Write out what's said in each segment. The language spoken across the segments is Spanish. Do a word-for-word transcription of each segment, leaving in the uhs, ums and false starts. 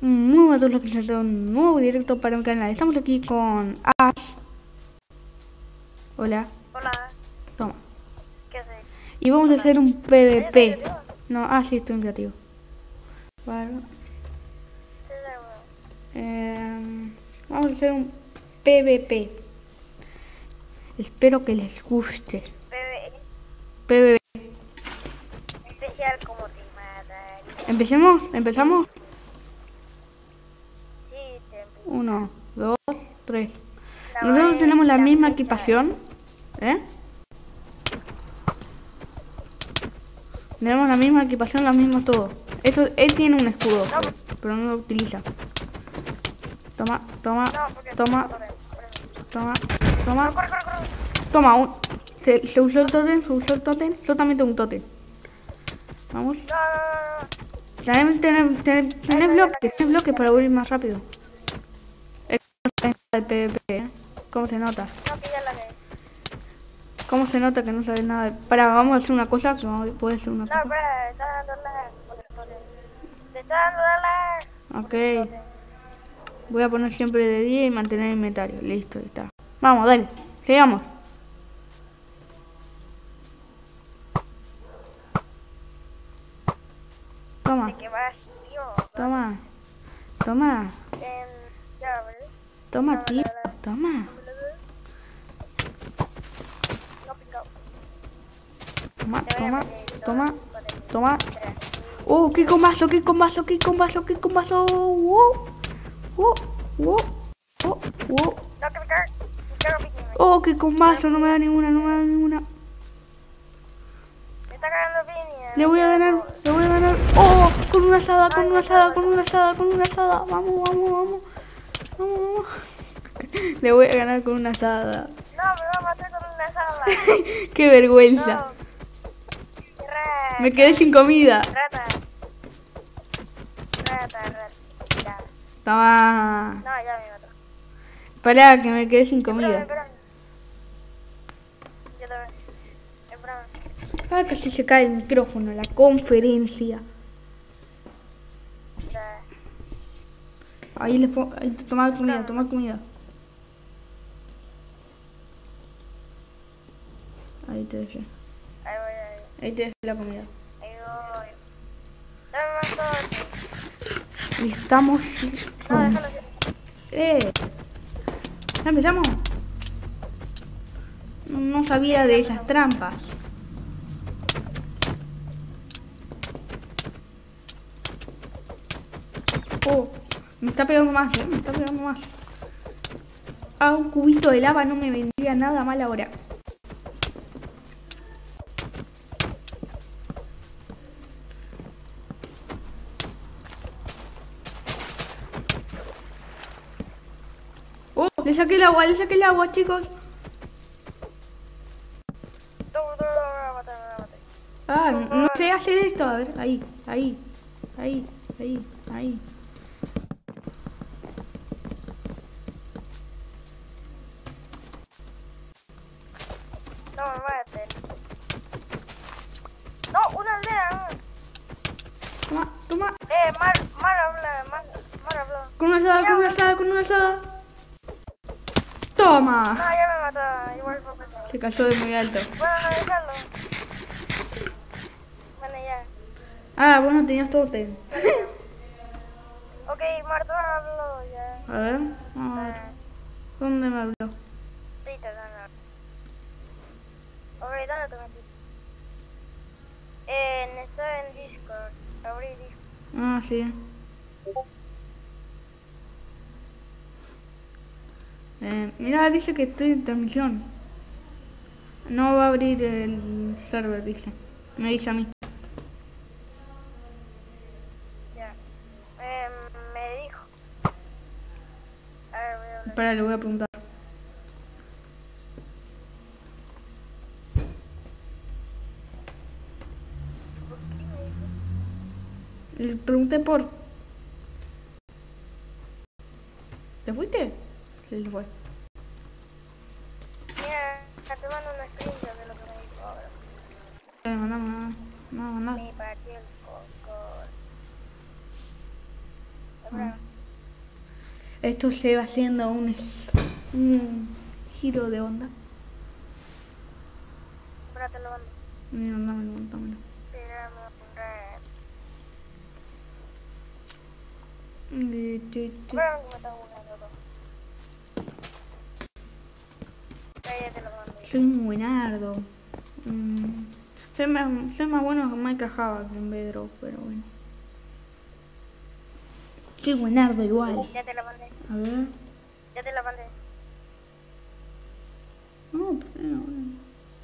Muy buenas a todos los que se han un nuevo directo para mi canal. Estamos aquí con Ash. Hola. Hola. Toma. ¿Qué haces? Y vamos Hola. a hacer un PvP. ¿Estás creativo? No, ah, sí, estoy en creativo. Vale. Sí, seguro. Eh, vamos a hacer un PvP. Espero que les guste. Bebé PvP. especial como te mataría. ¿Empecemos? ¿Empezamos? Sí, te empiezo. Uno, dos, tres. La Nosotros voy a tenemos la quitar misma mucha. equipación. ¿Eh? Tenemos la misma equipación, los mismos todo. Eso, él tiene un escudo, No. pero no lo utiliza. Toma, toma, No, porque toma, corre, corre. toma, toma. Corre, corre, corre. Toma, un... Se, se usó el totem, se usó el totem. Yo también tengo un totem. Vamos. No, no, no, no. Tenés, tenés, tenés, tenés bloques, tenés bloques para huir más rápido. Es el PvP, ¿eh? ¿Cómo se nota? No, que ya la caí. ¿Cómo se nota que no sabes nada? De... Para, vamos a hacer una cosa. Puede ser una No, cosa. espera, está dando lag. Corre, corre. Te está dando lag. Ok. Voy a poner siempre de día y mantener el inventario. Listo, ahí está. Vamos, dale. Sigamos. Toma, ¿De qué vas, tío? toma, toma, En... Ya, ¿ves? toma, tío, toma, No, picado. toma, Te voy a toma, meter todo toma, tipo de toma. piedras. Oh, qué combazo, qué combazo, qué combazo, qué combazo. Wow, wow, wow, wow, wow. No, que me cago. Me cago, piquín. Oh, qué combazo, no me da ninguna, no me da ninguna. Me está cagando piña. Le voy a ganar, le voy a ganar. Oh, con una asada, con una asada, con una asada, con una asada. Vamos, vamos, vamos. Vamos, vamos. Le voy a ganar con una asada. No, me va a matar con una sala. Qué vergüenza. No. Rata. Me quedé sin comida. Rata. Rata, rata. Ya. Toma. No, ya me mató. Pará, que me quedé sin Espérame, comida. espérame. Yo también. Espérame. Ah, casi se cae el micrófono, la conferencia. Ya. Ahí les pongo. Ahí, toma comida, toma comida. Ahí te dejé. Ahí voy, ahí. Ahí te dejé la comida. Ahí voy. Dame más todo. Y estamos. No, con- déjalo así. ¡Eh! ¿Ya empezamos? No, no sabía de esas trampas. Oh, me está pegando más, ¿eh? Me está pegando más. Ah, un cubito de lava no me vendría nada mal ahora. Oh, le saqué el agua, le saqué el agua, chicos. No, no, no, me va a matar, me va a matar. Ah, no, no sé hacer esto. A ver, ahí, ahí, ahí, ahí, ahí. No, me maten. No, una aldea. Toma, toma. Eh, mal, mal habla, mal, mal habla. Con una asada, con una asada, con una asada. Toma. No, ya me mató. Igual fue pasado. Se cayó de muy alto. Bueno, no, déjalo. Bueno, ya. Ah, bueno, tenías todo ten. Ok, Marto habló ya. A ver, vamos a ver. Ah, ¿Dónde me habló? sí, te dan la... Ok, ¿dónde te metí? Eh, está en Discord. Abrí Discord. Ah, sí. Eh, mira, dice que estoy en transmisión. No va a abrir el server, dice. Me dice a mí. Ya. Eh, me dijo. A ver, voy a hablar. Espera, le voy a preguntar. ¿Por qué me dijo? Le pregunté por... ¿Te fuiste? Sí, se fue. Mira, te mando una screenshot de lo que me dijo ahora. Eh, mandá, mandá, mandá, mandá. Me partió el coco. Espera. Esto se va haciendo un, un giro de onda. Espera, te lo mando. Mira, dámelo, dámelo. Espérame, hombre. Eh, te- te- Espera, que me está burlando todo. Ya, ya te lo mando. Soy un buenardo. Mm, soy, más, soy más bueno que Minecraft Java que en Bedrock, pero bueno. Soy buenardo igual. Ya te lo mandé. A ver. Ya te lo mandé. No, pero no, no.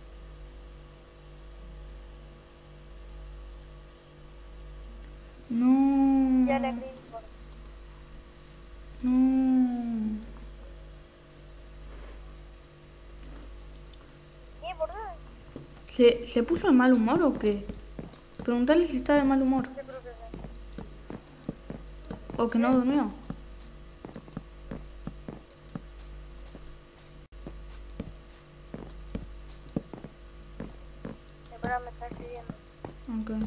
No. Ya le escribí por... No. ¿Qué? ¿Por dónde? ¿Se, ¿Se puso de mal humor o qué? Preguntarle si está de mal humor. Yo creo que sí. O que no durmió. Espera, me está escribiendo. Ok.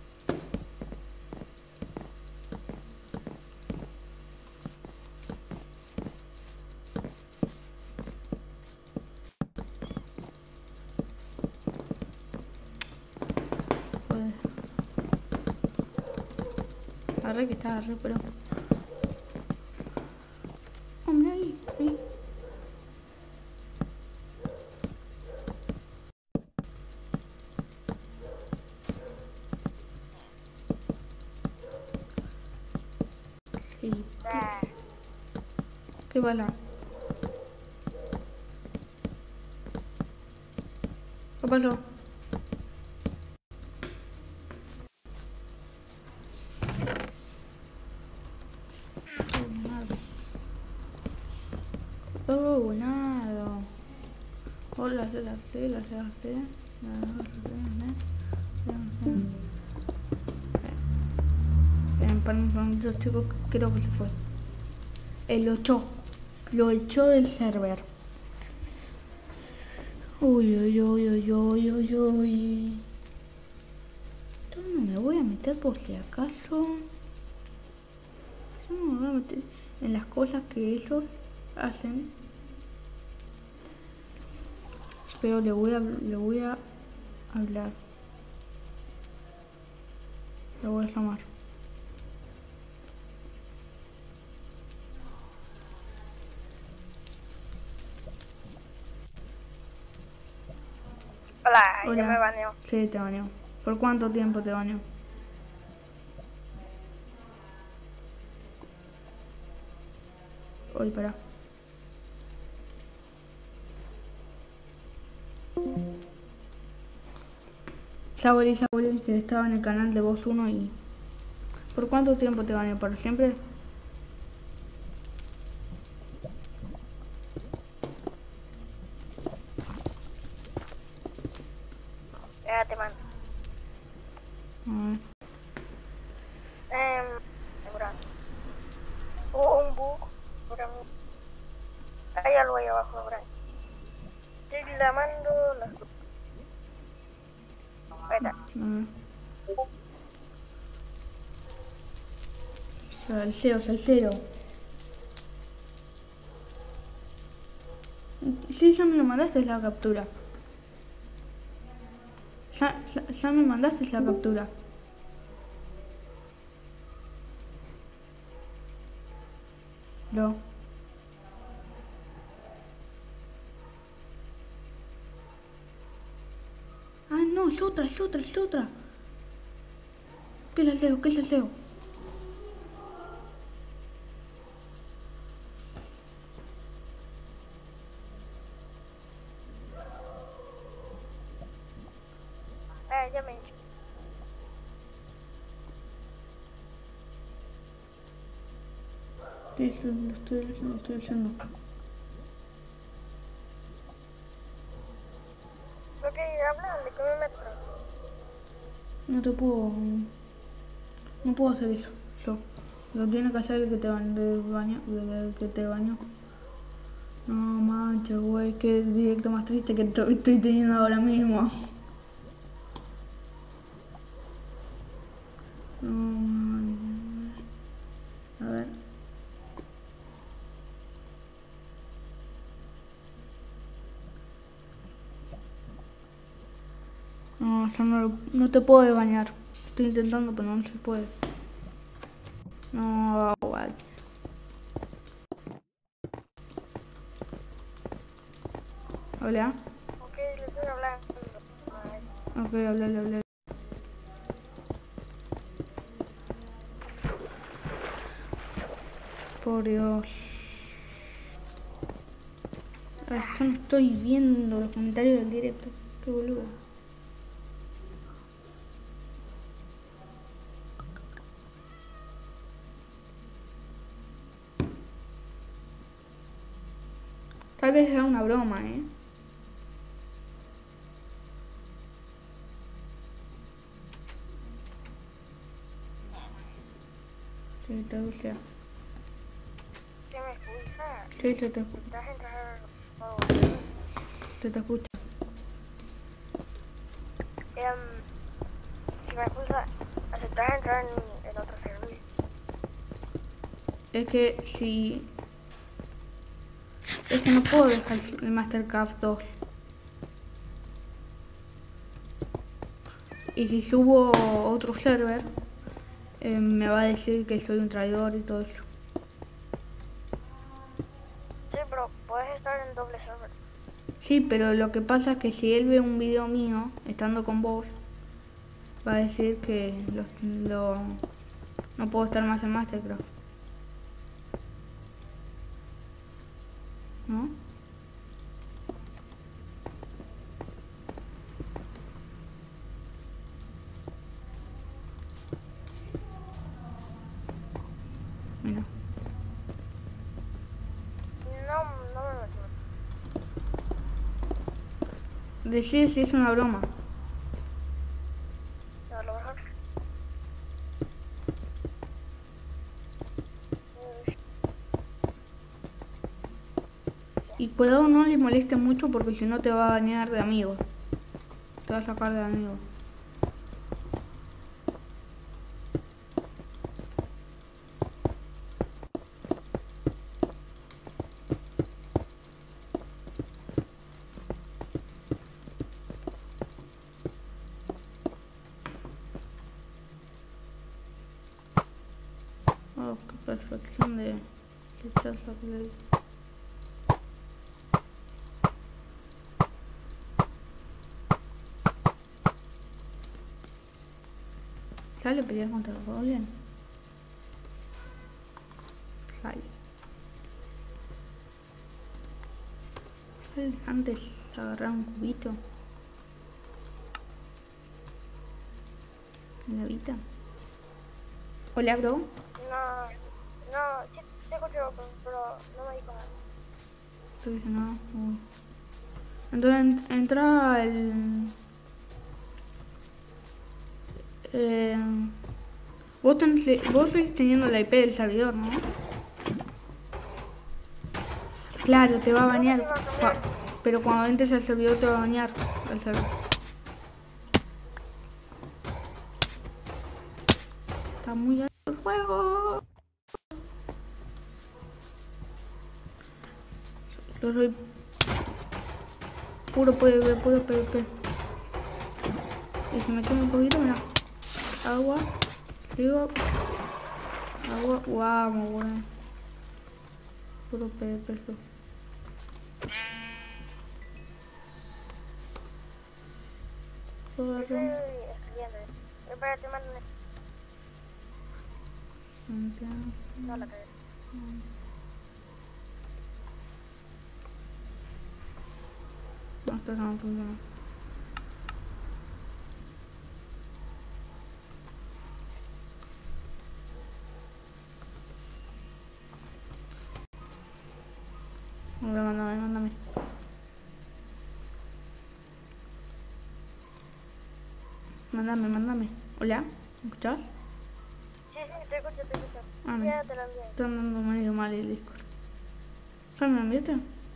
Joder. Arre que está, arre, pero... Hombre, ahí, ahí. Sí. Ah, ¿Qué bala? ¿Qué pasó? Oh, nada. Oh, nada. Hola, hola, hola, hola, hola. Para un momento, chicos, creo que se fue. El ocho. Lo echó del server. Uy, uy, uy, uy, uy, uy, uy. Yo no me voy a meter por si acaso. Yo no me voy a meter en las cosas que ellos hacen. Pero le voy a, le voy a hablar. Le voy a llamar. hola, Hola. ya me baneó. Sí, te baneó. ¿Por cuánto tiempo te baneó? Uy, pará. Ya volví, ya volví, que estaba en el canal de Voz uno y... ¿Por cuánto tiempo te baneó? ¿Para siempre? Ya te mando. A ver. Eh, espera. Hubo un bug. Por mí. Hay algo ahí abajo, Brian. Estoy lavando las cosas. Ahí está. A ver. Salseo, salseo. Sí, ya me lo mandaste la captura. Ya, ya, ya me mandaste la captura. Lo. Ah, no, es otra, es otra, es otra. ¿Qué es salseo? ¿Qué es salseo? Eh, ya me he dicho. Sí, lo lo estoy, lo estoy haciendo. Ok, habla, ¿de qué me meto? No te puedo... No puedo hacer eso. Yo. Lo tiene que hacer el que te baño. El baño el que te baño. No manches, güey. Qué directo más triste que to- estoy teniendo ahora mismo. No, A ver. No, yo no, lo- no te puedo bañar. Estoy intentando, pero no se puede. No, guay. Hola. Ok, le estoy hablando. Ay, Ok, hablale, hablale. Por Dios. Ay, yo no estoy viendo los comentarios del directo. Qué boludo. Tal vez sea una broma, ¿eh? Sí, te gusta. ¿qué me expulsa? Sí, se te, ¿Estás entrando? se te escucha. Em, si me expulsa, ¿aceptas entrar en, en otro servidor? Es que si... Es que no puedo dejar el Mastercraft dos. Y si subo otro server, eh, me va a decir que soy un traidor y todo eso. Sí, pero puedes estar en doble server. Sí, pero lo que pasa es que si él ve un video mío estando con vos, va a decir que lo, lo- no puedo estar más en Mastercraft. ¿No? Mira. No, no me meto. Decir si es una broma. A lo mejor. Y cuidado no le moleste mucho porque si no te va a bañar de amigos. Te va a sacar de amigos. Oh, qué perfección de, de chaza que le di. ¿Sale pelear contra los goblins? Sale. Sale antes agarrar un cubito. En la vida. Hola, bro. No, no, sí te escucho, pero no me dijo nada. Estoy diciendo, no. Uy. Entonces entra al... Eh, vos, tenés, vos seguís teniendo la I P del servidor, ¿no? Claro, te va a bañar. Cua- pero cuando entres al servidor te va a bañar. El servidor. Está muy alto el juego. Yo soy puro PvP, puro PvP. Y si me quemo un poquito, mira. Agua. Sigo. Agua. Wow, muy bueno. Puro PvP. Yo. Yo estoy Corro. escribiendo. Espera, te mando Santiago. no la cagué. No, esto no funciona. A ver, mándame, mándame. Mándame, mándame. Hola, ¿me escuchás? Sí, sí, te escucho, te escucho. Ah, no. Ya te lo envié. Está andando medio mal el Discord. ¿Ya me lo enviaste?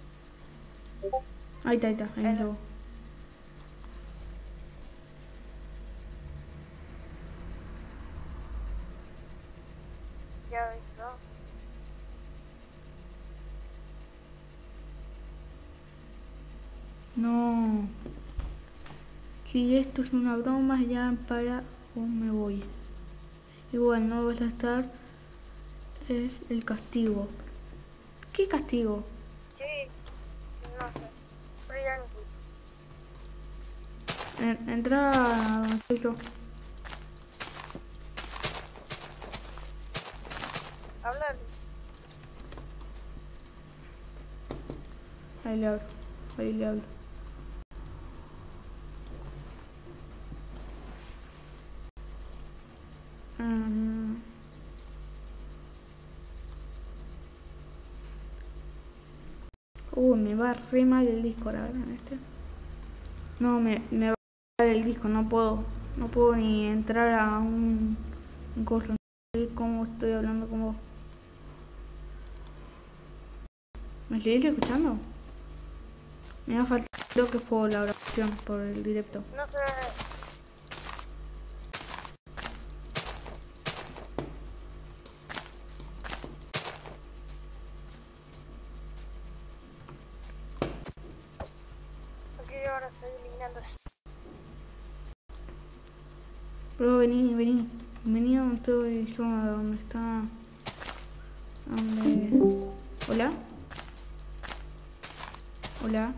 Ahí está, ahí está, ahí me llegó. Ya visto. No. Si esto es una broma, ya para o me voy. Igual no vas a estar. Es el castigo. ¿Qué castigo? Sí, no sé. Pero ya no. En, entra a donde estoy yo. Háblale. Ahí le hablo. Ahí le hablo. Um, Uy, me va re mal el disco, la verdad, este. No, me, me va mal el disco, no puedo. No puedo ni entrar a un, un coso. No sé cómo estoy hablando con vos. ¿Me seguís escuchando? Me va a faltar, creo que fue la oración por el directo. No sé. Aquí ahora estoy eliminando esto. Pero vení, vení. Vení a donde estoy yo, a donde está. Donde. ¿Hola? Hola.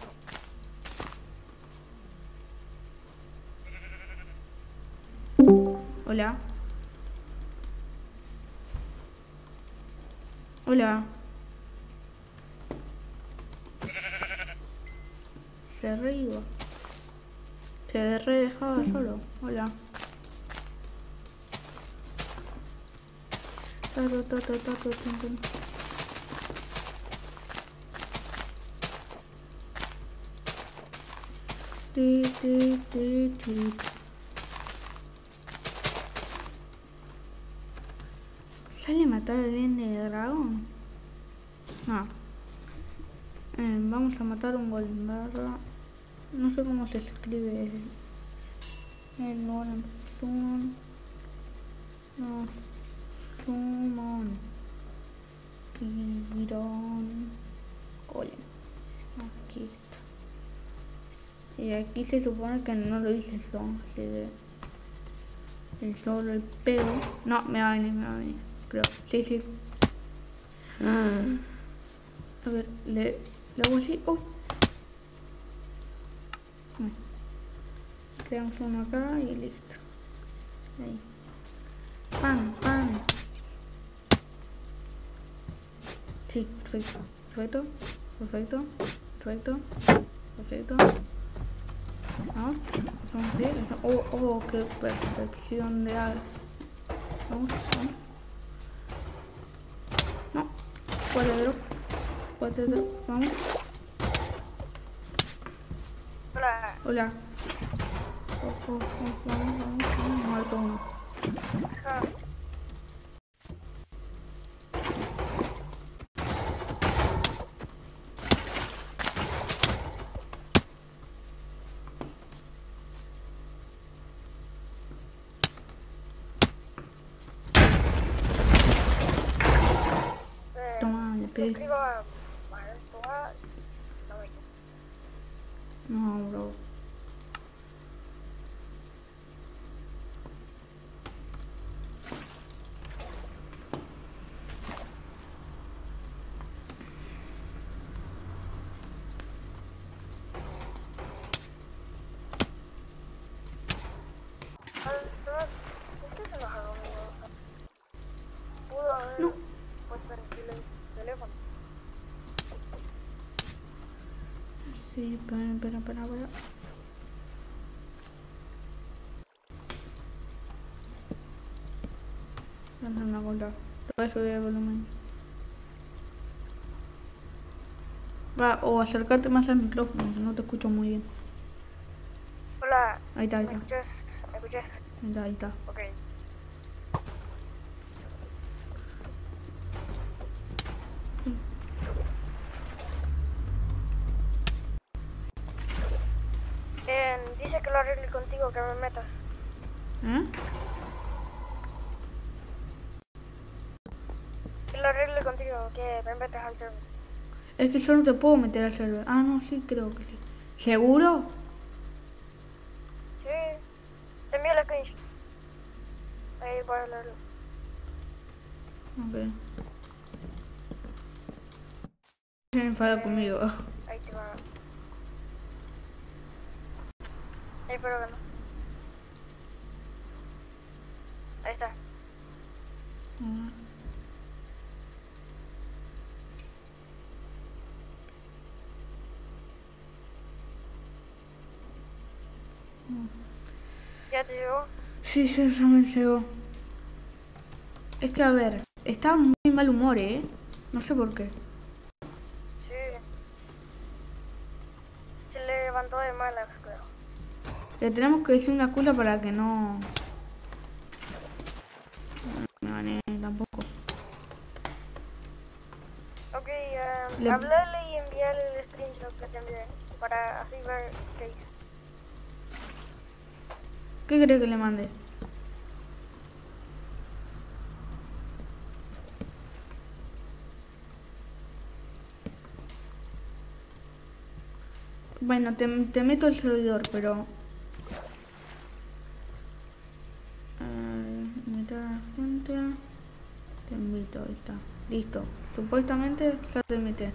Hola. Hola. Se re iba. Se re dejaba solo. Hola. Tato, tato, tato, tato. Ti, ti, ti, ti. ¿Sale a matar al Ender Dragón? No. Eh, vamos a matar un golem barra. No sé cómo se escribe el golem. Summon. No. Summon. Iron. Golem. Aquí está. Y aquí se supone que no lo hice yo, así que el solo el pego. No, me va a venir, me va a venir. Creo. Sí, sí. Ah. A ver, le, le hago así. ¡Uy! No. Creamos uno acá y listo. Ahí. ¡Pam! ¡Pam! Sí, perfecto. Perfecto. Perfecto. Perfecto. Perfecto. Vamos. Vamos bien. Oh, oh, qué perfección de algo. Vamos, vamos. No. Cuadro. Cuadro. Vamos. Hola. Hola. Oh, oh, oh, vamos, vamos, vamos. Muerto uno. Ajá. Eh, Toma, le pegué. suscribo a Maroto a no me No, bro. ¿Usted se enojaron, amigo? Pudo haber No. puesto en silencio el teléfono. Sí, espera, espera, espera, espera. Anda una cosa. Voy a subir el volumen. Va, o acércate más al micrófono, que no te escucho muy bien. Hola. Ahí está, ahí ¿Me está. escuchas? ¿Me escuchas? Ahí está, ahí está. Ok. Eh, dice que lo arregle contigo, que me metas. ¿Eh? lo arregle contigo, que me metas al server. Es que yo no te puedo meter al server. Ah, no, sí, creo que sí. ¿Seguro? Sí. Te envío la screenshot. Ahí puedes leerlo. Ok. Se enfada Eh, conmigo. Ahí te va. Ahí, pero que no. Ahí está. Ah. ¿Ya te llegó? Sí, sí, ya me llegó. Es que, a ver, está muy mal humor, ¿eh? No sé por qué. Sí. Se le levantó de malas, creo. Le tenemos que decir una excusa para que no... No me gane tampoco. Ok, um, Le- hablale y envíale el screenshot que te envié. Para así ver qué hizo. ¿Qué cree que le mande? Bueno, te, te meto el servidor, pero... Eh, invitar a la gente... Te invito, ahí está. Listo. Supuestamente ya te invité.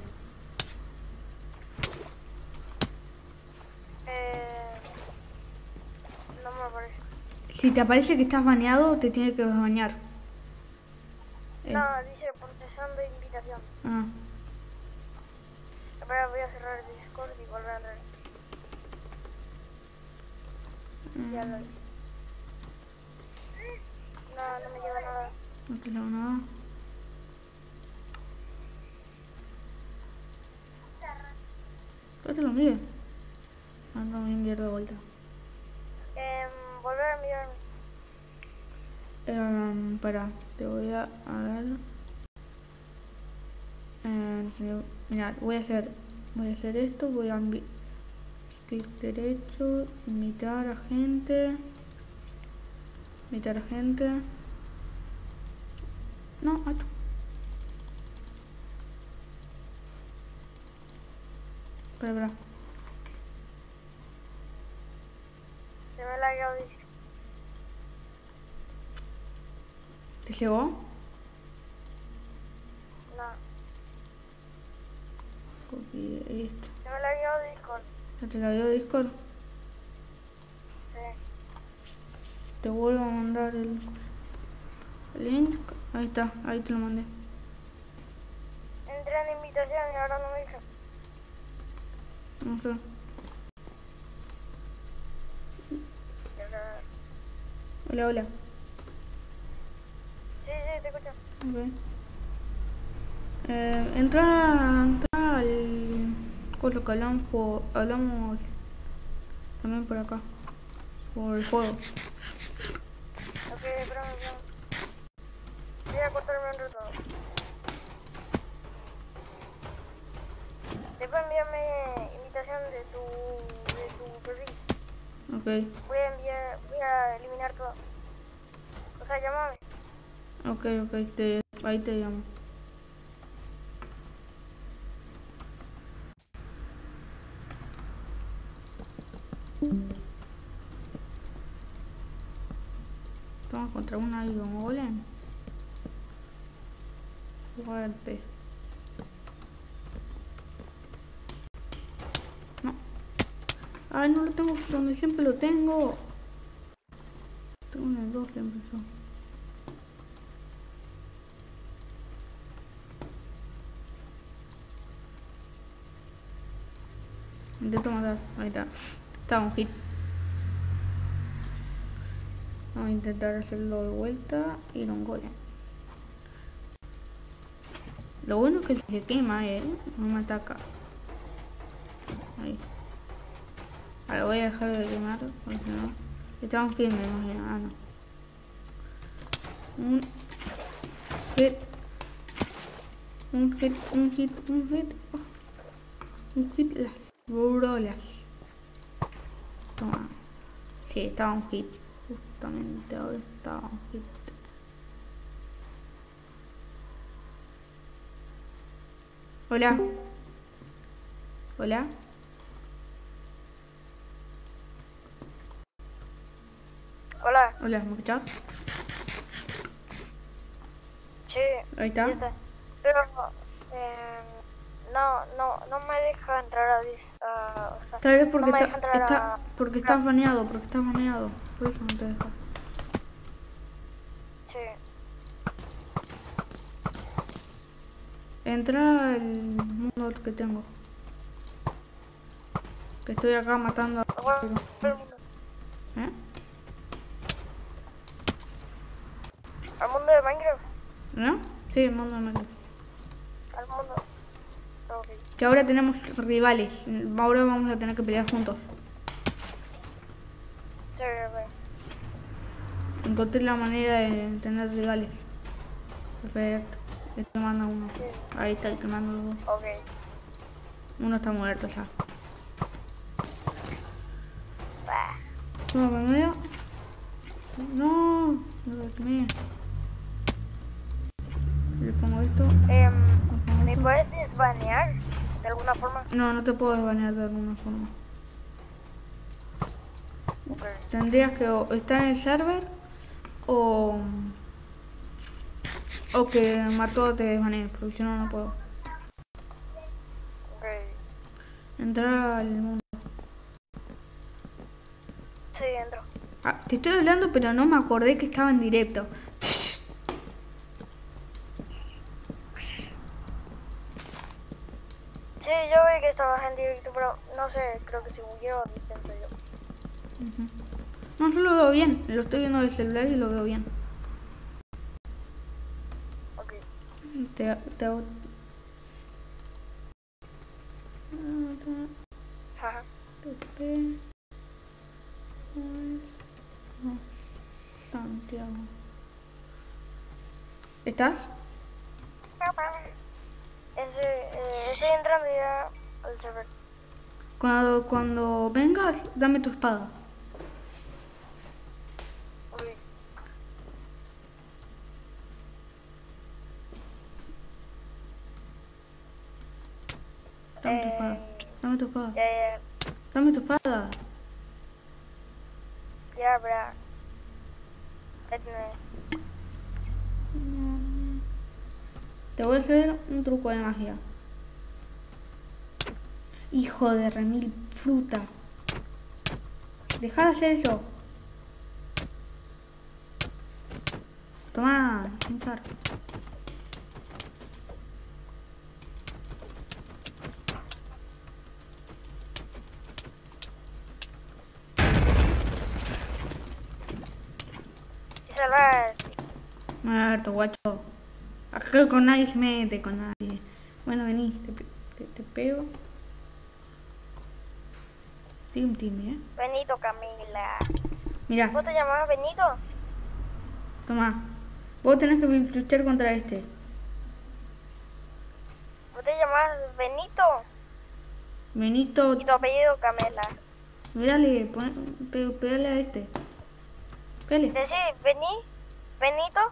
Eh, no me aparece. Si te aparece que estás baneado, te tiene que bañar. Eh, No, dice procesando invitación. Ah, Espera, voy a cerrar el Discord y volver a entrar. Ya lo hice. No, no me llega nada. no te leo nada. ¿Qué te lo envíe? Ah, no, voy a enviar de vuelta. Eh, volver a enviarme. Eh, para, te voy a, a ver. Eh, mira, voy a hacer, voy a hacer esto, voy a enviar clic derecho, invitar a gente, invitar a gente. No, acho. Espera, espera. Se me lagueó el disco. ¿Te llegó? No, Copié esto. se me lagueó el Discord. ¿Ya te la dio Discord? Sí. Te vuelvo a mandar el link. Ahí está, ahí te lo mandé. Entré en invitación y ahora no me deja. No sé. Hola, hola. Sí, sí, te escucho. Ok. Eh, entra, entra al coso que hablamos por, hablamos también por acá. Por el juego. Ok, espérame, espérame. Voy a cortarme un rato. Después envíame invitación de tu, de tu perfil. Ok, Voy a enviar, voy a eliminar todo. O sea, llámame. ok, ok, te, ahí te llamo. Vamos contra un Iron Golem. Fuerte. No. Ay, no lo tengo donde siempre lo tengo. Tengo en el dos siempre yo. Intento matar. Ahí está. Está un hit. Vamos a intentar hacerlo de vuelta. Iron Golem. Lo bueno es que se quema, eh. No me ataca. Ahí. Ahora voy a dejar de quemar. Porque si no. Estamos que me imagino. Ah, no. Un hit. Un hit. Un hit. Un hit. Oh. Un hit. Las brolas. Toma. Sí, estaba un hit. Justamente ahora estaba un hit. Hola. Hola. Hola. Hola, ¿me escuchás? Sí. Ahí está. Ya está. Pero eh, no, no, no me deja entrar a dis, uh, o sea, Tal vez porque no me está, deja entrar está a... porque estás baneado, porque estás baneado. Por eso no te deja. Sí. Entra al mundo que tengo. Que estoy acá matando a... Bueno, el mundo. ¿Eh? Al mundo de Minecraft. ¿No? Sí, el mundo de Minecraft. Al mundo. Ok. Que ahora tenemos rivales. Ahora vamos a tener que pelear juntos. Sí, ok. Encontré la manera de tener rivales. Perfecto. El que manda uno. Sí. Ahí está el que manda los dos. Ok. Uno está muerto ya. Bah. No, me medio. No, no lo quemé. Le pongo esto. Eh, Le pongo ¿Me esto. puedes desbanear de alguna forma? No, no te puedo desbanear de alguna forma. Ok. Tendrías que o estar en el server o. O que Marto te desbanee, porque si no, no puedo. Ok. Entrar al mundo. Sí, entro. Ah, te estoy hablando, pero no me acordé que estaba en directo. Sí, yo vi que estabas en directo, pero no sé, creo que si huyó, pienso yo. Uh-huh. No, yo lo veo bien. Lo estoy viendo del celular y lo veo bien. Ok. Te, te hago... Jaja. No, Santiago. ¿Estás? Ese, eh, estoy entrando ya al server. Cuando, cuando vengas, dame tu espada. Ok. Dame tu espada. Eh, Dame tu espada. Ya, ya, Dame tu espada. ya, bra. Ahí tenés. Te voy a hacer un truco de magia. Hijo de remil fruta. Deja de hacer eso. Toma, hinchar. Y salvas. Muerto, guacho. Acá con nadie se mete, con nadie. Bueno, vení, te, te, te pego. Team, team, eh. Benito, Camila. Mira, ¿Vos te llamabas Benito? toma. Vos tenés que luchar contra este. ¿Vos te llamabas Benito? Benito, Y tu apellido Camela. mírale, pon, pe, pegale a este. Pégale. Decí, Bení, Benito.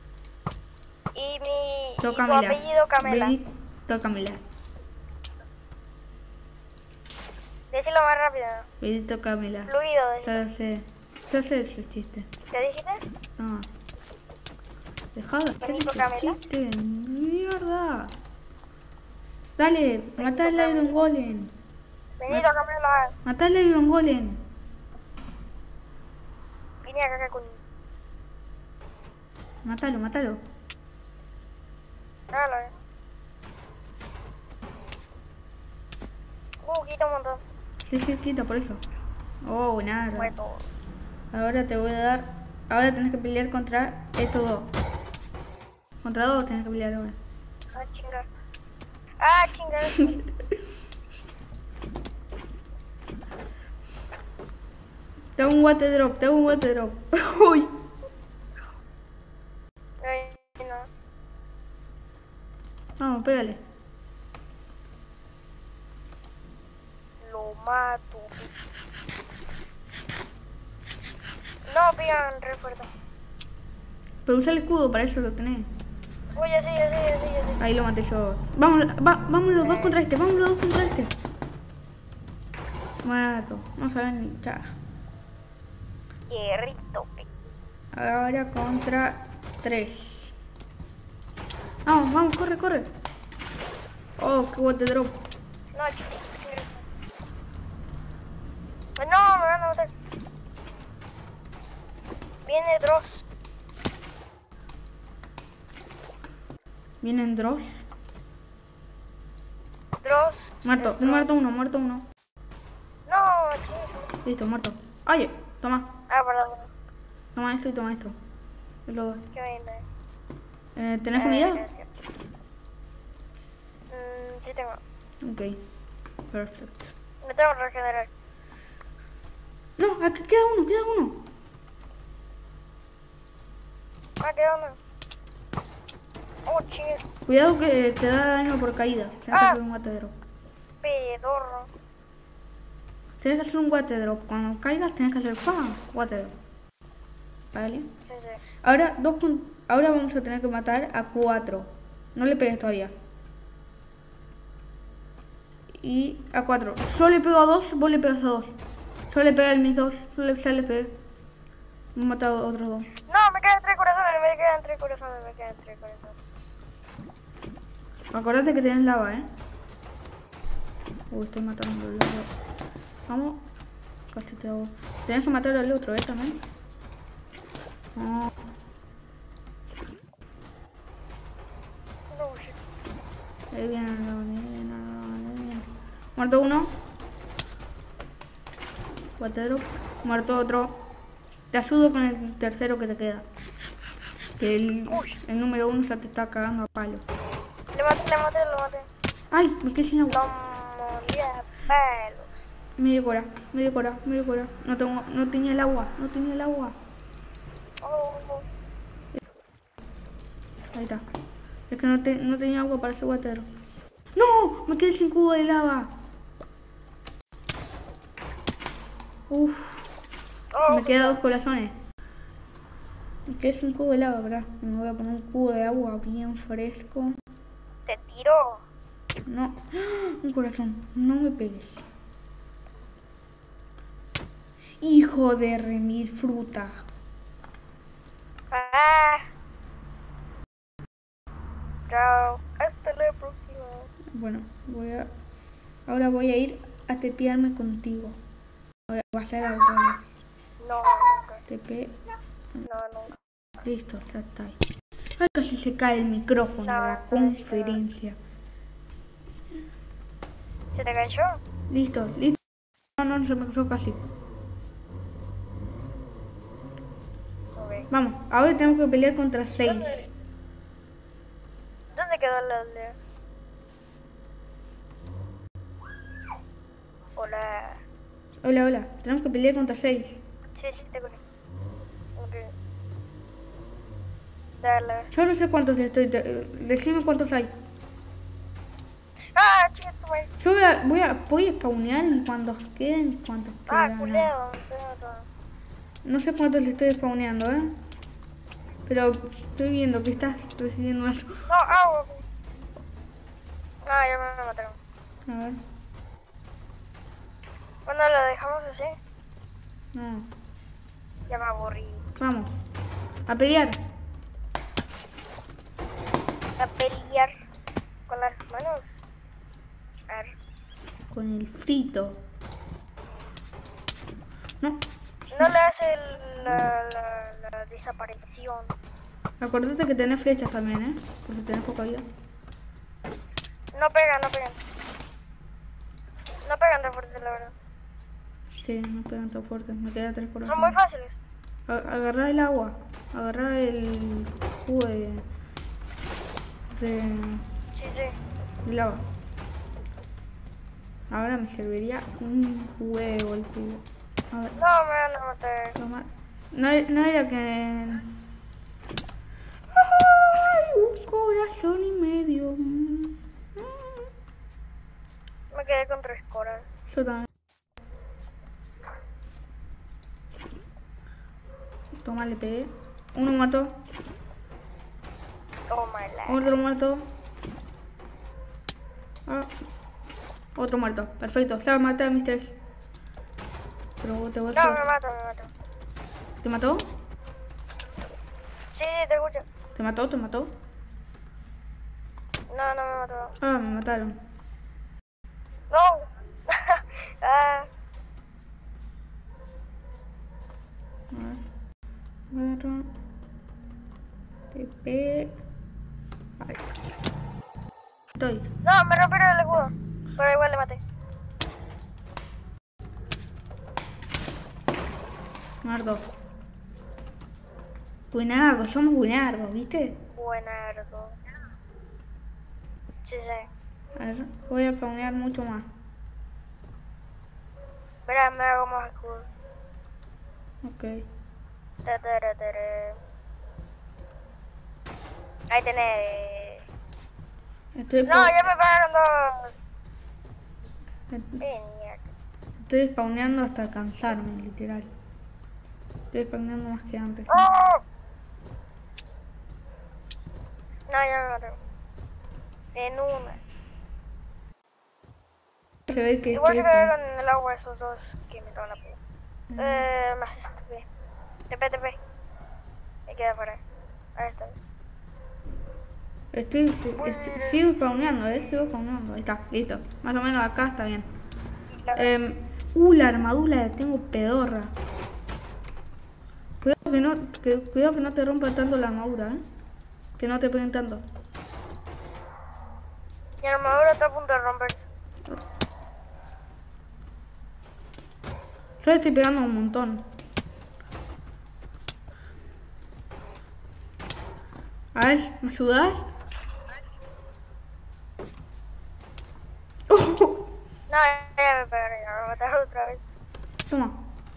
Y mi y Yo, tu Camila. apellido Camela. Benito, Camila. Decilo más rápido. Benito, Camila. Fluido, decilo. Ya lo sé. Ya sé ese chiste. ¿Qué dijiste? No. Dejá de hacer Benito, ese Camila. chiste. Mierda. Dale, matá al Camila. Iron Golem. Benito, Camela. Matá al Iron Golem. Vine acá con... Mátalo, mátalo. Dale. Uh, quita un montón. Sí, sí, quita por eso. Oh, nada. Muerto. Ahora te voy a dar. Ahora tenés que pelear contra estos dos. Contra dos tenés que pelear ahora. Ah, chinga. Ah, chinga. Te hago un water drop, te hago un water drop. Uy. Ay, no. Vamos, pégale. Lo mato. No, pegan re fuerte. Pero usa el escudo, para eso lo tenés. Uy, ya sí, ya sí, ya sí, ya sí. Ahí lo maté yo. Vamos, va, vamos los dos contra este, vamos los dos contra este. Muerto, no saben ni ya. Hierrito. Ahora contra tres. Vamos, vamos, corre, corre. Oh, qué what the drop. No, chiquito. No, me van a matar. Viene Dross. Vienen Dross. Dross. Muerto, Dross. muerto uno, muerto uno. No, chiquito. Listo, muerto. Oye, toma. Ah, perdón. Toma esto y toma esto. Es lo dos. ¿Qué viene? Eh, ¿Tenés Eh, unidad? gracias. Mm, sí tengo. Ok, perfecto. Me tengo que regenerar. No, aquí queda uno, queda uno. Ah, queda uno. Oh, chingue. Cuidado que te da daño por caída. Tienes que Ah. hacer un water drop. Pedorro. Tienes que hacer un water drop. Cuando caigas tienes que hacer ¡fam! Water drop. ¿Vale? Sí, sí. Ahora, dos con- ahora vamos a tener que matar a cuatro. No le pegues todavía. Y a cuatro. Yo le pego a dos, vos le pegas a dos. Yo le pegué a mis dos, yo le, ya le pegué. Me he matado a otros dos. No, me quedan tres corazones, me quedan tres corazones, me quedan tres corazones. Acordate que tienes lava, ¿eh? Uy, estoy matando al lava. Vamos. Casi te hago. Tienes que matar al otro, ¿eh? También. No. No, shit. Ahí viene el lava, ahí viene el lava, ahí viene. Muerto uno. Guatero. Muerto otro. Te ayudo con el tercero que te queda. Que el, el número uno ya te está cagando a palo. Le maté, le maté, lo maté. ¡Ay! Me quedé sin agua. Lo morí a palo. Me dio cora, me dio cora, me dio cora. No tengo, no tenía el agua, no tenía el agua. Oh, oh. Ahí está. Es que no, te, no tenía agua para ese guatero. ¡No! Me quedé sin cubo de lava. Uf. Oh, Me quedan dos corazones. Me quedé sin cubo de lava, ¿verdad? Me voy a poner un cubo de agua bien fresco. te tiró. No. Un corazón. No me pegues. Hijo de remil fruta. Ah. Chao. Hasta la próxima. Bueno, voy a... Ahora voy a ir a tepearme contigo. Ahora va a ser algo. No, nunca. Tepe. No, nunca. Listo, ya está ahí. Ay, casi se cae el micrófono de la conferencia. ¿Se te cayó? Listo, listo. No, no, se me cayó casi. Ok. Vamos, ahora tenemos que pelear contra seis. ¿Dónde quedó la aldea? Hola. Hola, hola. Tenemos que pelear contra seis. Sí, sí, te conozco. Ok. Dale. Yo no sé cuántos estoy. te- Decime cuántos hay. Ah, chica, tu madre. Yo voy a, voy a, voy a spawnear en cuantos queden, cuantos Ah, quedan. culeo. me pego todo. No sé cuántos le estoy spawneando, ¿eh? Pero estoy viendo que estás recibiendo eso. No, agua. Ah, ya me mataron. A ver. Bueno, lo dejamos así. No. Ya me aburrí. Vamos. A pelear. A pelear con las manos. A ver. Con el frito. No. No le hace el- la, la, la desaparición. Acordate que tenés flechas también, ¿eh? Porque tenés poca vida. No pegan, no pegan. No pegan tan fuerte, la verdad. Sí, no pegan tan fuerte. Me quedan tres por Son muy fáciles. Agarrar el agua. Agarrar el jugo de... de... Sí, sí. de lava. Ahora me serviría un huevo el jugo. A ver, No, me van a matar. toma. No, e- no era que... ¡Ay! Un corazón y medio. Mm. Me quedé con tres coras. Yo también. Toma, le pegué. Uno mató. Tómala. Otro muerto. Ah. Otro muerto. Perfecto. Ya maté a mis tres. Pero te voy a... No, me mato, me mato. ¿Te mató? Sí, sí, te escucho. ¿Te mató? ¿Te mató? No, no me mató. Ah, me mataron. No. ah. A ver. Bueno. T P. Ahí. Estoy. No, me rompieron el escudo. Pero igual le maté. Buenardo. Buenardo, somos buenardos, ¿viste? Buenardo. Sí, sí. A ver, voy a spawnear mucho más. Mira, me hago más escudos. Ok. Ta, ta, ta, ta, ta. Ahí tenés. Estoy, No, ya me pagaron dos. Est- Mierda. Estoy spawneando hasta cansarme, literal. Estoy spawneando más que antes. ¡Oh! No, ya me maté. En una. Se ve que Igual se estoy... quedaron en el agua esos dos que me estaban a pegar. Mm. Eh, más T P. T P, T P. Me queda por ahí. Ahí está. Estoy, estoy- sigo spawneando, eh, sigo spawneando. Ahí está, listo. Más o menos acá está bien. La- Eh, uh, la armadura la tengo pedorra. Cuidado que no, que, cuidado que no te rompa tanto la armadura, eh. Que no te peguen tanto. Mi armadura está a punto de romperse. Yo le estoy pegando un montón. A ver, ¿me ayudas? ¡Oh! No, ya me pegaron, ya me mataron otra vez. Toma.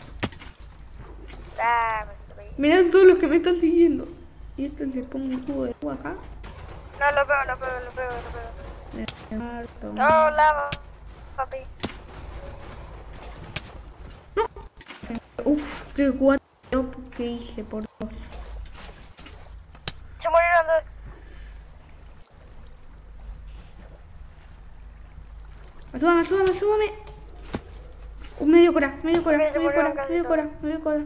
Ah, me estoy. Mirá todos los que me están siguiendo. Y esto le pongo un cubo de agua acá. No, lo pego, lo pego, lo pego, lo pego. Eh, Marto. No, lava, papi. Uf, qué cuatro que hice, por Dios. Se murieron dos. Ayúdame, ayúdame, ayúdame. Uh, medio cora, medio cora, Se medio murieron cora, casi medio todos. cora, medio cora.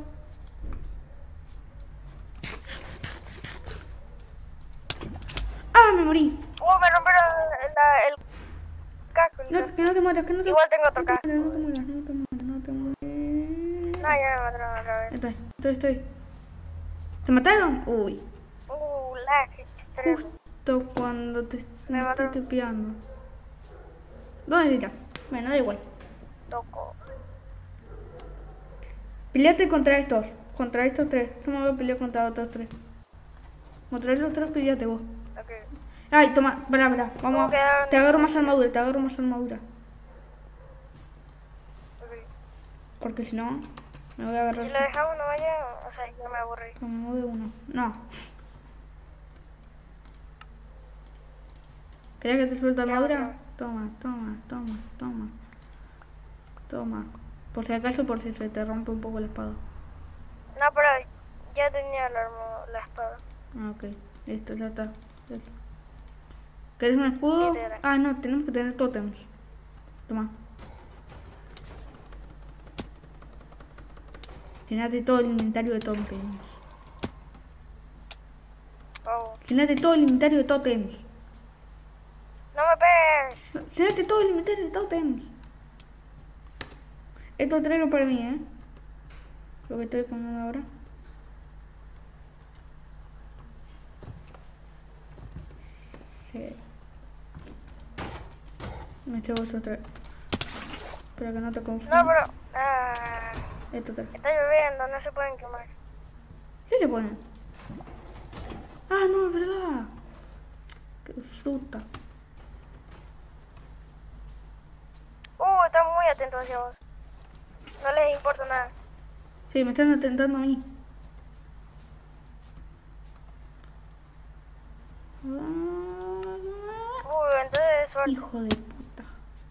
¡Ah, me morí! Uh, me rompieron la, el casco. el No, casco. que no te mueras, que no te Igual tengo otro no te casco. mueras, no te mueras, no te mueras, no te mueras. No, ya me mataron otra vez. Estoy, estoy, estoy. ¿Te mataron? Uy, Uh, lag extremo. justo cuando te Me me estoy mataron. tepeando. ¿Dónde está? Bueno, da igual. Toco. Peleate contra estos, contra estos tres. Yo me voy a pelear contra otros tres. Contra los tres peleate vos. Ok. Ay, toma, espera, espera, vamos. ¿Cómo quedaron? Te agarro más armadura, te agarro más armadura. Ok. Porque si no, me voy a Si lo agarrar dejamos no vaya, o sea, ya me aburrí. como de uno. No. ¿Querés que te suelte armadura? no. Toma, toma, toma, toma. Toma. Por si acaso, por si se te rompe un poco la espada. No, pero ya tenía la, armo- la espada. Ah, ok. Listo, ya está. Ya está. ¿Querés un escudo? Sí, te daré. Ah, no, tenemos que tener tótems. Toma. Llenate todo el inventario de tótems. Oh. Llenate todo el inventario de tótems. No me pegues. Llenate todo el inventario de tótems. Esto traigo para mí, ¿eh? Lo que estoy poniendo ahora. Sí. Me llevo esto tres. Espera que no te confundas. No, pero... Ah, Esto tres. está lloviendo, no se pueden quemar. Sí se pueden. Ah, no, es verdad. Qué fruta. Uh, están muy atentos hacia vos. No les importa nada. Sí, me están atentando a mí. Uh, entonces suerte. Hijo de puta.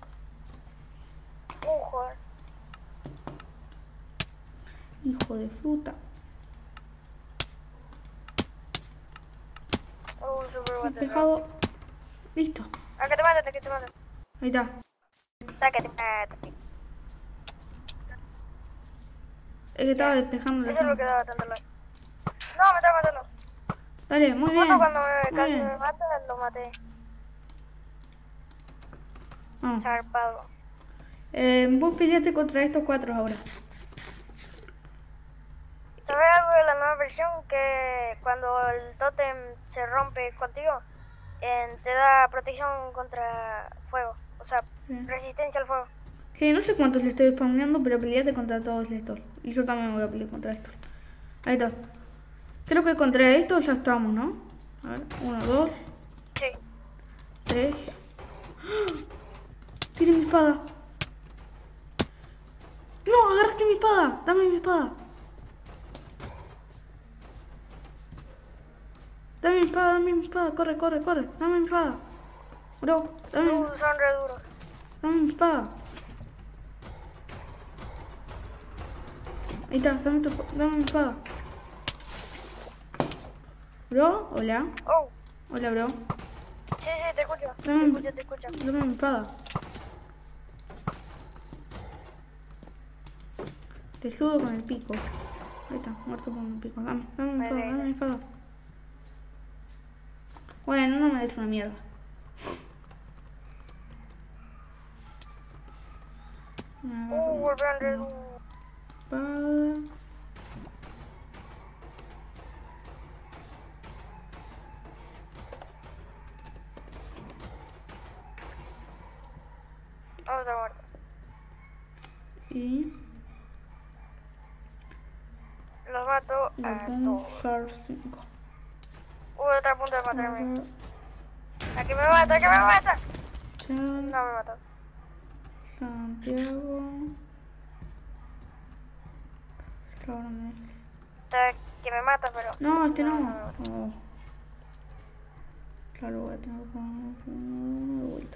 Uh, joder. Hijo de fruta. Uh, super guate. Despejado. Listo. A que te maten, a que te maten. Ahí está. Taca, te mata. Es que estaba despejando la Eso es lo zona. que daba tanto like. No, me estaba matando. Dale, muy bien. Justo cuando me, Muy casi bien. me mata, lo maté. Vamos. Zarpado. Eh, vos peleate contra estos cuatro ahora. ¿Sabes algo de la nueva versión? Que cuando el tótem se rompe contigo, eh, te da protección contra fuego. O sea, Sí. resistencia al fuego. Sí, no sé cuántos le estoy spawnando, pero peleate contra todos estos. Y yo también me voy a pelear contra estos. Ahí está. Creo que contra estos ya estamos, ¿no? A ver, uno, dos, Sí. tres. ¡Ah! Tiene mi espada. No, agarraste mi espada. Dame mi espada. Dame mi espada, dame mi espada. Corre, corre, corre. Dame mi espada. Bro, dame, Uh, son re duros. dame mi espada. Ahí está, dame, tu, dame mi espada. Bro, hola. Oh, Hola, bro. sí, sí, te escucho. Te Dame, escucho, te escucho. dame mi espada. Te sudo con el pico. Ahí está, muerto por un pico. Dame, dame mi espada, Vale. dame mi espada. Bueno, no me des una mierda. Me agarro Uh, mi volvieron re duros. espada. Oh, está muerto. Y Los mato le a pongo todos. Far cinco. Uh, está a punto de matarme. Aquí me mata, aquí me mata. Chan, No me mató. Santiago. Flornes. Está que me mata, pero. No, este no. me mata. Oh. Claro, voy a tener que poner una de vuelta.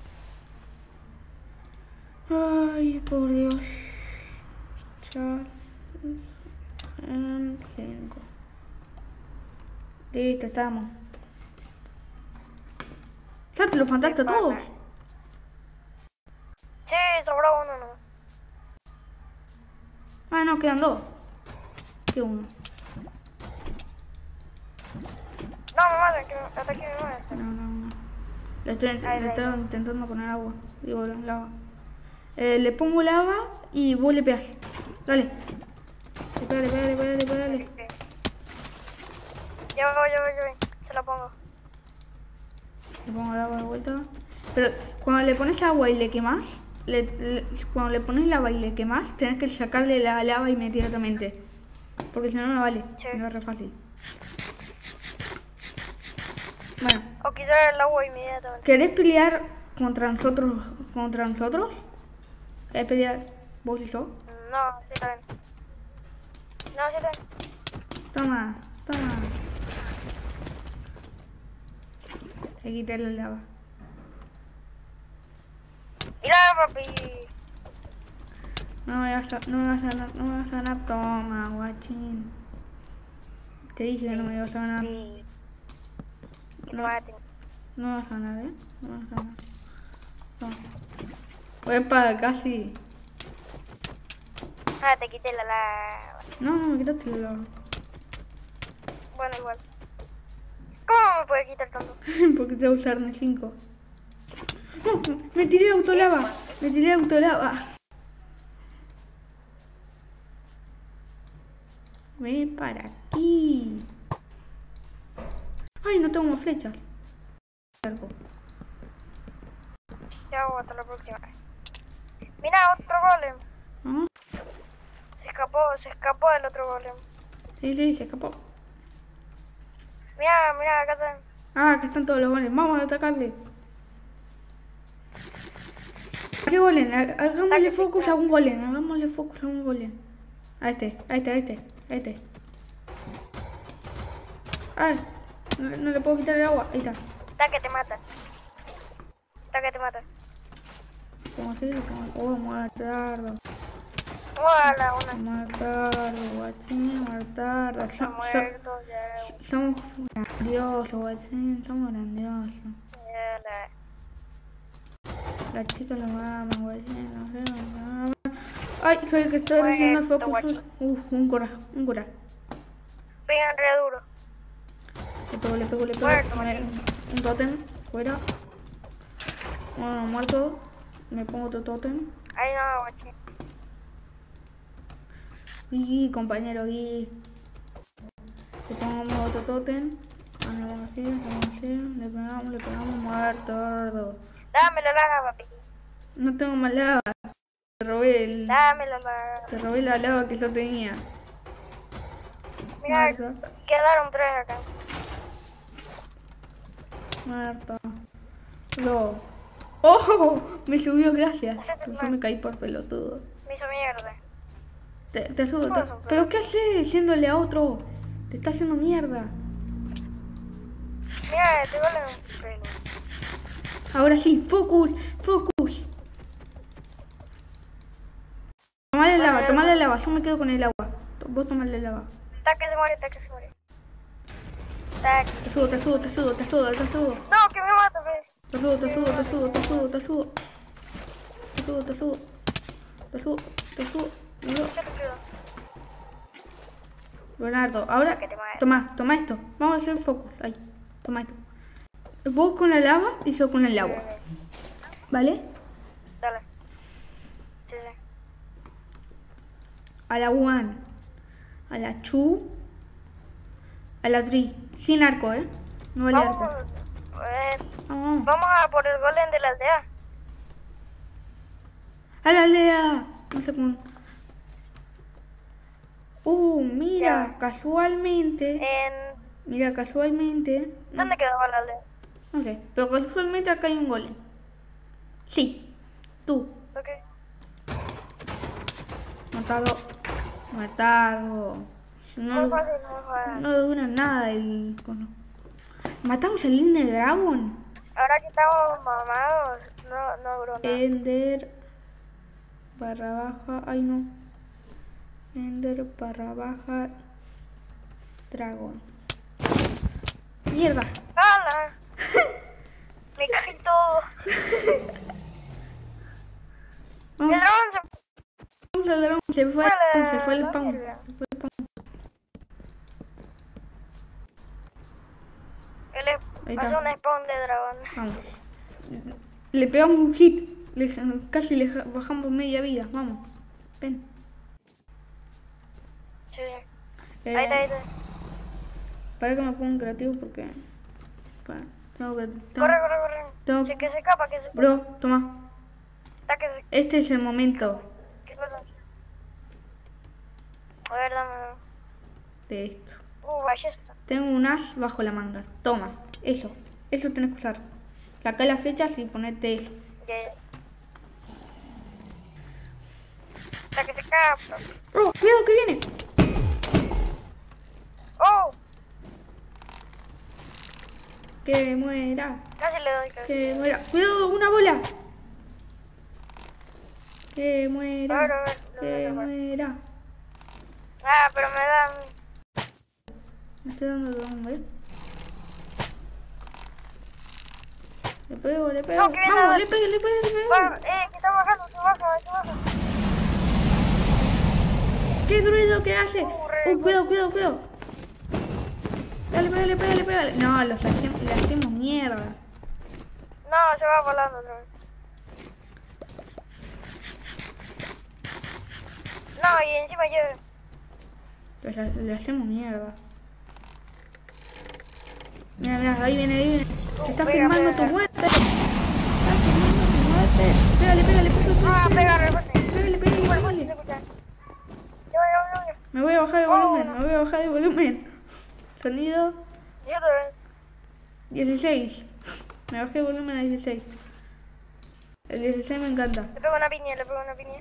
Ay, por Dios. Charles en cinco. Listo, estamos. ¿Ya te lo espantaste a todos? Sí, sobró uno nomás. Ah, no, quedan dos. ¿Qué uno? No, me matan, que me, hasta aquí me matan. No, no, no. Le estoy, int- Ahí, le ahí, estoy ahí. intentando poner agua. Digo, lava. Eh, le pongo lava y vos le pegas. Dale. Le pegale, pegale, pegale, pegale. Ok. Ya voy, ya voy, ya voy. Se la pongo. Le pongo lava de vuelta. Pero cuando le pones agua y le quemas, le, le- cuando le pones lava y le quemas, tenés que sacarle la lava inmediatamente. Porque si no, no vale. Sí. No es re fácil. Bueno, O quizás el agua inmediatamente. ¿querés pelear contra nosotros? ¿Contra nosotros? ¿Querés pelear vos y yo? No, sí está bien. No, sí está bien. Toma, toma. Te quité la lava. Mira, papi. No me vas a, no me vas a ganar, no me vas a ganar. Toma, guachín. Te dije que no me ibas a ganar. Sí. Que No. me maten. No me vas a ganar, ¿eh? No me vas a ganar. Toma. Uepa, casi. Ah, te quité la lava. No, no me quitaste la lava. Bueno, igual. ¿Cómo me puede quitar tanto? Porque te voy a usar N cinco. No, me tiré de autolava. Me tiré de autolava. Ven para aquí. Ay, no tengo más flechas. Largo. Ya hago hasta la próxima. Mira, otro golem. ¿Ah? Se escapó, se escapó el otro golem. Sí, sí, se escapó. Mira, mira, acá están. Ah, acá están todos los golems. Vamos a atacarle. ¿Qué golem? Ha- Hagámosle focus a un golem. Hagámosle focus a un golem. A este, a este, a este, a este. Ay, no, no le puedo quitar el agua. Ahí está. Está que te mata. Está que te mata. ¿Cómo así? ¿Cómo? Oh, matardo. Hola, una. Matardo, guachín, matardo. Está So- so- muerto, ya. somos grandiosos, guachín. Somos grandiosos. Ya la. La chica la mama, güey. No sé, no sé. Ay, soy el que está Pues, haciendo el te focus. guacho. Uf, un cora, un cora. Pegan re duro. Le pego, le pego, le pego. Muerto, Me- Martín. un tótem, fuera. Bueno, muerto. Me pongo otro tótem. Ahí no, guachín. Y compañero, y le pongamos otro tótem. Hacemos así, hacemos así. Le pegamos, le pegamos, muerto. Dame la lava, papi. No tengo más lava. Te robé el. Dame la lava. Te robé la lava que yo tenía. Mira, Muerto. quedaron tres acá. Muerto. No. ¡Oh! Me subió, gracias. Yo me caí por pelotudo. Me hizo mierda. Te, te ayudo. ¿Cómo te- son, ¿Pero qué haces yéndole a otro? Te está haciendo mierda. Mira, te duele un pelo. Ahora sí, focus, focus. Tomale el Bueno, lava, ya tomale no. el lava. Yo me quedo con el agua. Vos tomale el lava. Taque se muere, taque se muere. Taque. Te ayudo, te ayudo, te ayudo, te ayudo, te ayudo. No, que me mata, pe. Te ayudo, te ayudo, te ayudo, te ayudo, te ayudo. Te ayudo, te ayudo. Te ayudo, te ayudo. te ayudo. Yo te ayudo. Leonardo, ahora Que te mueras. toma, toma esto. Vamos a hacer focus. Ahí, toma esto. Vos con la lava y yo con el agua. ¿Vale? Dale. Sí, sí. A la one, a la two, a la three. Sin arco, ¿eh? No vale Vamos, arco. eh, Vamos. vamos a por el golem de la aldea. A la aldea. No sé cómo. Uh, mira, Ya. casualmente. En... Mira, casualmente. ¿Dónde quedaba la aldea? No sé, pero casualmente acá hay un golem. Sí, tú. Ok. Matado. Matado. Muy No, fácil, muy fácil. no dura nada el cono. ¿Matamos al Ender Dragon? Ahora que estamos mamados, no, no duró nada. Ender barra baja. Ay no. Ender barra baja Dragon. Mierda. ¡Hala! Me caí todo. Vamos, El dragón se... vamos al dragón. Se fue, Hola, se fue el la spawn. mierda. Se fue el spawn. Él es... Ahí hace está. un spawn de dragón. Vamos. Le pegamos un hit. Le, casi le ja- bajamos media vida. Vamos. Ven. Sí. Eh, Ahí está, ahí está. Para que me ponga creativo porque. Para, tengo que. Tengo, Corre, corre, corre. tengo- Sí, que se escapa, que se escapa. Bro, toma. Está que se... Este es el momento ¿Qué cosa? A ver, dame... de esto. Uh, ballesta. Tengo un as bajo la manga. Toma. Eso. Eso tenés que usar. Sacá las flechas y ponete eso. Ya, ya. Está que se escapa. ¡Oh! ¡Cuidado que viene! ¡Oh! Que muera. Casi le doy, casi. Que muera. ¡Cuidado! ¡Una bola! Que A ver, muera. a ver. lo voy a Que atrapar. muera. Ah, pero me dan... Me estoy dando el hombre. Le pego, le pego. No, que viene Vamos, abajo. le pego, le pego, le pego. Va, eh, que está bajando, se baja, se baja. ¿Qué ruido que hace? Uh, re- Uh, cuidado, cuidado, cuidado. Dale, pégale, pégale, pégale. No, los hacemos, le hacemos mierda. No, se va volando otra vez. No, y encima yo... Los ha- le hacemos mierda. Mira, mira, ahí viene, ahí viene. Se está Pega, firmando pega. tu muerte. Está firmando tu muerte. Pégale, pégale, pégale. Ah, pégale. pega, rebote. Pégale, pégale, Igual, igual, se pégale. escucha. Yo, yo, yo, yo. Me voy a bajar el Oh, volumen, no. me voy a bajar el volumen. Sonido Yo también. dieciséis. Me bajé el volumen a dieciséis. El dieciséis me encanta. Le pego una piña, le pego una piña.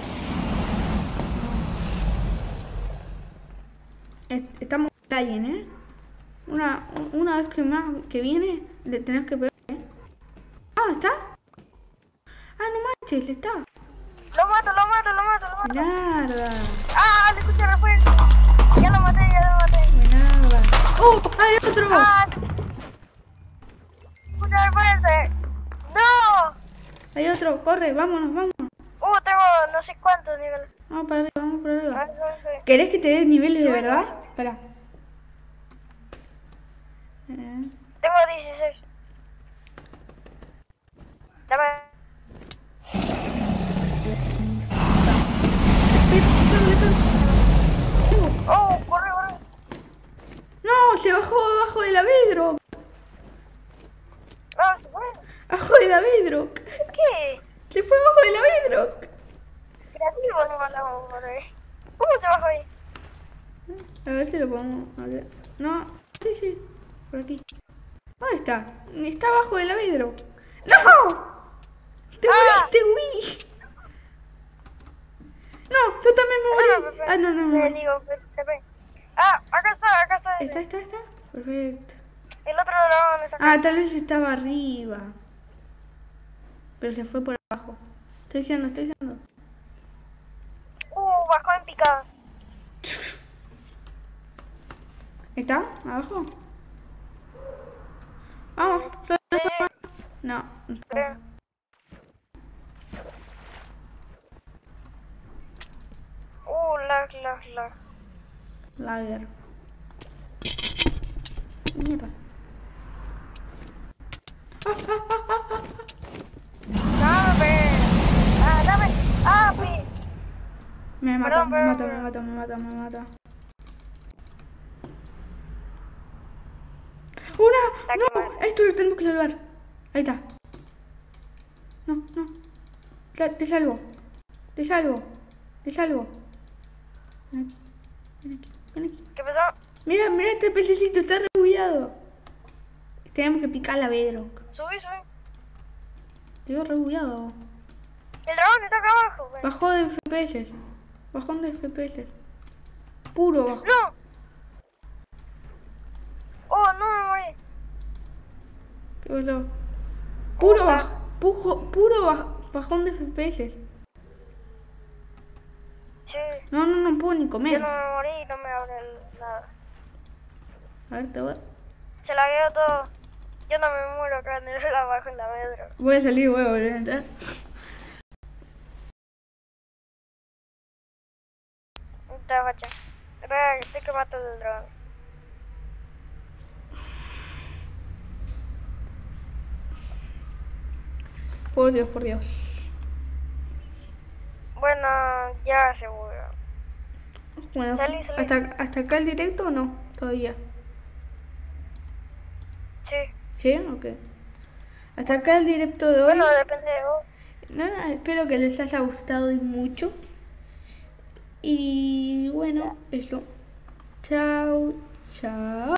Est- Estamos en ¿eh? Una, una vez que más que viene, le tenés que pegar, ¿eh? Ah, ¿está? Ah, no manches, está. Lo mato, lo mato, lo mato, lo mato. Buenarda, Ah, le escuché refuerzo. Ya lo maté, ya lo maté. buenarda. ¡Oh! ¡Hay otro! Ah, escuché refuerzo. No. Hay otro, corre, vámonos, vámonos. Uh, tengo no sé cuántos niveles. Vamos para arriba, vamos para arriba. Ah, no sé. ¿Querés que te dé niveles de Sube, verdad? sube, sube. Espera. Eh, Tengo dieciséis. Dame. Oh, corre, corre. No, se bajó abajo de la Bedrock. Ah, se fue. Abajo de la Bedrock. ¿Qué? Se fue abajo de la Bedrock. Creativo no hablamos por ahí. ¿Cómo se bajó ahí? A ver si lo podemos... A ver. No, sí, sí. Por aquí. ¿Dónde está? Está abajo de la Bedrock. ¡No! ¡Te Ah. moriste, Wii! No, yo también me morí. Ah, no, no, Me no. digo, te ve. Ah, acá está, acá está. ¿Está, está, está? Perfecto. El otro dragón está acá. Ah, tal vez estaba arriba. Pero se fue por abajo. Estoy diciendo, estoy diciendo. Uh, bajó en picada. ¿Está? ¿Abajo? Vamos. Flor. Sí, No. no está. creo. Uh, lag, lag, lag. Lager. Mierda. Ah, ah, ah, ah, ah. Dame. Ah, dame. Ah, pi. Me mata, Perdón, me perdón, mata, me perdón. mata, me mata, me mata. ¡Una! Está ¡No! quemado. Esto lo tenemos que salvar. Ahí está. No, no. Sa- Te salvo. Te salvo. Te salvo. Ven aquí. Ven aquí. Ven aquí. ¿Qué pasó? Mira, mira este pececito, está rebugueado. Tenemos que picar la Bedrock. Subí, subí. Digo rebugueado. El dragón está acá abajo, güey. Bajó de F P S. Bajón de F P S. Puro bajo. No. Oh, no me morí. ¿Qué pasó? Puro Oh, bajo. Pujo, puro baj- bajón de F P S. Sí. No, no, no puedo ni Yo comer. no me morí y no me abre el- nada. A ver, te voy. Se lagueó todo. Yo no me muero acá en el abajo en la medra. Voy a salir, voy a volver a entrar. Está facha. Espera, estoy que mato el dragón. Por Dios, por Dios. Bueno, ya seguro. Bueno, Salí, salí. ¿hasta, ¿hasta acá el directo o no? Todavía. Sí. ¿Sí? Ok. Hasta acá el directo de hoy. Bueno, depende de vos. Nada, espero que les haya gustado y mucho. Y bueno, eso. Chao, chao.